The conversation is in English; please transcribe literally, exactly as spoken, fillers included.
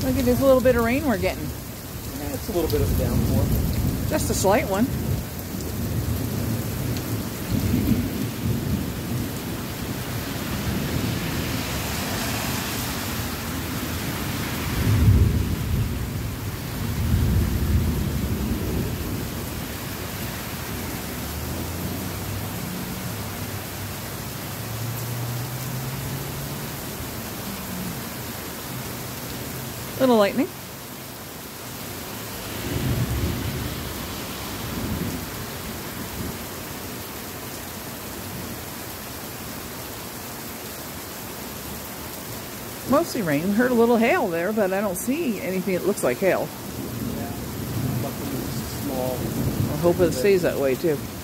Look at this little bit of rain we're getting. Yeah, it's a little bit of a downpour. Just a slight one. Little lightning. Mostly rain. We heard a little hail there, but I don't see anything that looks like hail. Yeah, luckily it's small. I hope it stays that way too.